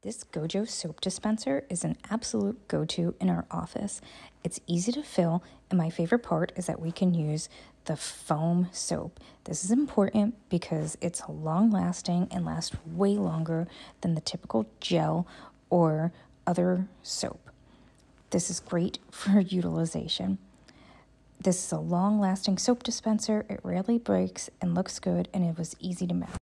This GOJO soap dispenser is an absolute go-to in our office. It's easy to fill, and my favorite part is that we can use the foam soap. This is important because it's long-lasting and lasts way longer than the typical gel or other soap. This is great for utilization. This is a long-lasting soap dispenser. It rarely breaks and looks good, and it was easy to mount.